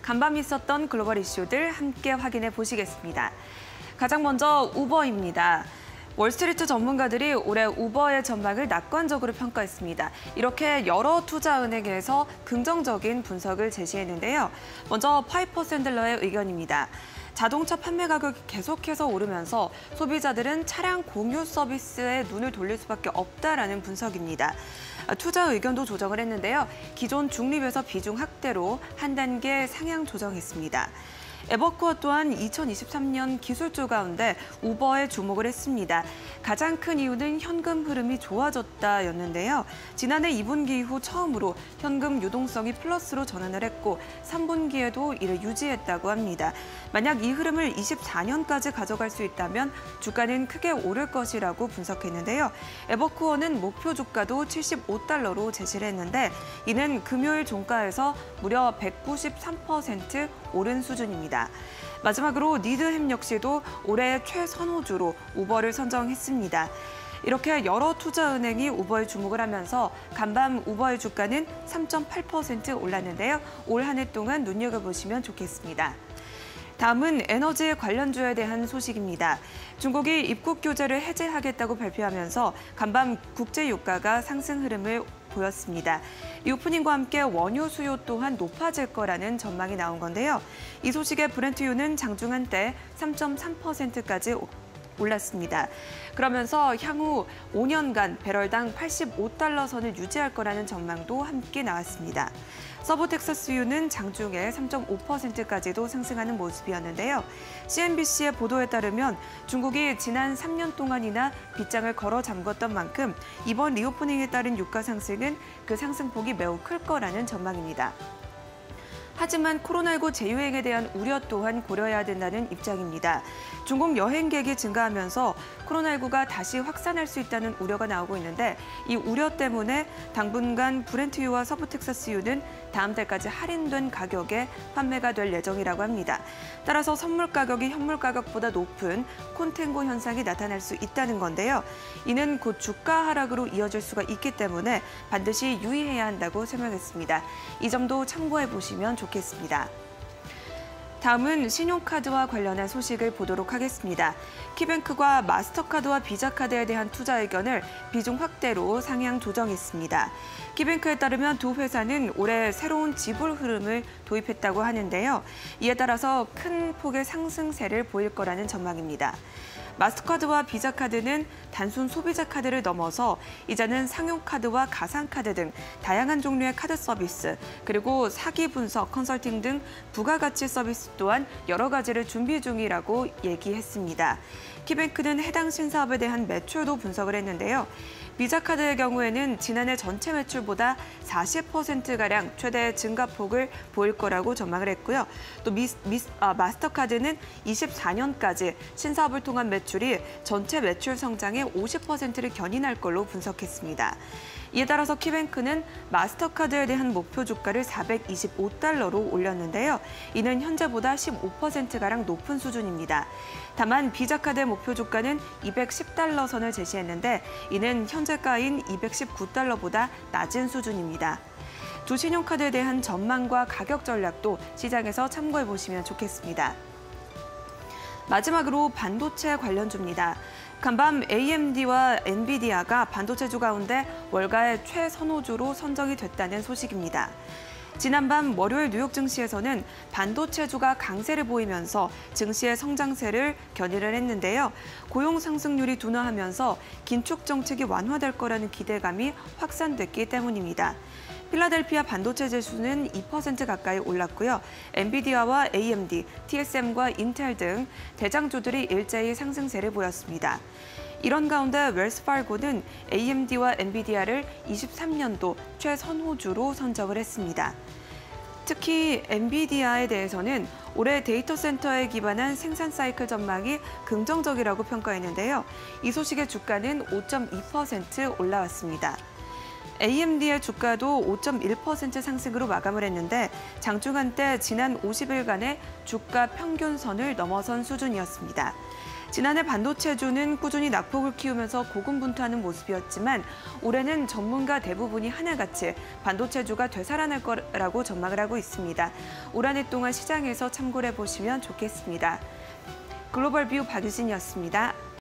간밤 있었던 글로벌 이슈들 함께 확인해 보시겠습니다. 가장 먼저 우버입니다. 월스트리트 전문가들이 올해 우버의 전망을 낙관적으로 평가했습니다. 이렇게 여러 투자은행에서 긍정적인 분석을 제시했는데요. 먼저 파이퍼 샌들러의 의견입니다. 자동차 판매 가격이 계속해서 오르면서 소비자들은 차량 공유 서비스에 눈을 돌릴 수밖에 없다라는 분석입니다. 투자 의견도 조정을 했는데요. 기존 중립에서 비중 확대로 한 단계 상향 조정했습니다. 에버코어 또한 2023년 기술주 가운데 우버에 주목을 했습니다. 가장 큰 이유는 현금 흐름이 좋아졌다였는데요. 지난해 2분기 이후 처음으로 현금 유동성이 플러스로 전환을 했고 3분기에도 이를 유지했다고 합니다. 만약 이 흐름을 24년까지 가져갈 수 있다면 주가는 크게 오를 것이라고 분석했는데요. 에버코어는 목표 주가도 75달러로 제시를 했는데 이는 금요일 종가에서 무려 193% 오른 수준입니다. 마지막으로 니드햄 역시도 올해 최선호주로 우버를 선정했습니다. 이렇게 여러 투자은행이 우버에 주목을 하면서 간밤 우버의 주가는 3.8% 올랐는데요. 올 한 해 동안 눈여겨보시면 좋겠습니다. 다음은 에너지 관련주에 대한 소식입니다. 중국이 입국 규제를 해제하겠다고 발표하면서 간밤 국제 유가가 상승 흐름을 보였습니다. 리오프닝과 함께 원유 수요 또한 높아질 거라는 전망이 나온 건데요. 이 소식에 브렌트유는 장중 한때 3.3%까지 올랐습니다. 그러면서 향후 5년간 배럴당 85달러 선을 유지할 거라는 전망도 함께 나왔습니다. 서브텍사스유는 장중에 3.5%까지도 상승하는 모습이었는데요. CNBC의 보도에 따르면 중국이 지난 3년 동안이나 빗장을 걸어 잠궜던 만큼 이번 리오프닝에 따른 유가 상승은 그 상승폭이 매우 클 거라는 전망입니다. 하지만 코로나19 재유행에 대한 우려 또한 고려해야 된다는 입장입니다. 중국 여행객이 증가하면서 코로나19가 다시 확산할 수 있다는 우려가 나오고 있는데 이 우려 때문에 당분간 브렌트유와 서브텍사스유는 다음 달까지 할인된 가격에 판매가 될 예정이라고 합니다. 따라서 선물 가격이 현물 가격보다 높은 콘탱고 현상이 나타날 수 있다는 건데요. 이는 곧 주가 하락으로 이어질 수가 있기 때문에 반드시 유의해야 한다고 설명했습니다. 이 점도 참고해 보시면 좋겠습니다. 다음은 신용카드와 관련한 소식을 보도록 하겠습니다. 키뱅크가 마스터카드와 비자카드에 대한 투자 의견을 비중 확대로 상향 조정했습니다. 키뱅크에 따르면 두 회사는 올해 새로운 지불 흐름을 도입했다고 하는데요. 이에 따라서 큰 폭의 상승세를 보일 거라는 전망입니다. 마스터카드와 비자카드는 단순 소비자 카드를 넘어서 이제는 상용카드와 가상카드 등 다양한 종류의 카드 서비스, 그리고 사기 분석, 컨설팅 등 부가가치 서비스 또한 여러 가지를 준비 중이라고 얘기했습니다. 키뱅크는 해당 신사업에 대한 매출도 분석을 했는데요. 비자카드의 경우에는 지난해 전체 매출보다 40%가량 최대 증가폭을 보일 거라고 전망을 했고요. 또 마스터카드는 24년까지 신사업을 통한 매출이 전체 매출 성장의 50%를 견인할 걸로 분석했습니다. 이에 따라서 키뱅크는 마스터카드에 대한 목표 주가를 425달러로 올렸는데요. 이는 현재보다 15%가량 높은 수준입니다. 다만 비자카드의 목표 주가는 210달러 선을 제시했는데 이는 현재가인 219달러보다 낮은 수준입니다. 두 신용카드에 대한 전망과 가격 전략도 시장에서 참고해 보시면 좋겠습니다. 마지막으로 반도체 관련주입니다. 간밤 AMD와 엔비디아가 반도체주 가운데 월가의 최선호주로 선정이 됐다는 소식입니다. 지난밤 월요일 뉴욕 증시에서는 반도체주가 강세를 보이면서 증시의 성장세를 견인을 했는데요. 고용 상승률이 둔화하면서 긴축 정책이 완화될 거라는 기대감이 확산됐기 때문입니다. 필라델피아 반도체 지수는 2% 가까이 올랐고요. 엔비디아와 AMD, TSM과 인텔 등 대장주들이 일제히 상승세를 보였습니다. 이런 가운데 웰스파르고는 AMD와 엔비디아를 23년도 최선호주로 선정을 했습니다. 특히 엔비디아에 대해서는 올해 데이터 센터에 기반한 생산 사이클 전망이 긍정적이라고 평가했는데요. 이 소식에 주가는 5.2% 올라왔습니다. AMD의 주가도 5.1% 상승으로 마감을 했는데 장중 한때 지난 50일간의 주가 평균선을 넘어선 수준이었습니다. 지난해 반도체주는 꾸준히 낙폭을 키우면서 고군분투하는 모습이었지만 올해는 전문가 대부분이 하나같이 반도체주가 되살아날 거라고 전망을 하고 있습니다. 올 한 해 동안 시장에서 참고를 해보시면 좋겠습니다. 글로벌 뷰 박유진이었습니다.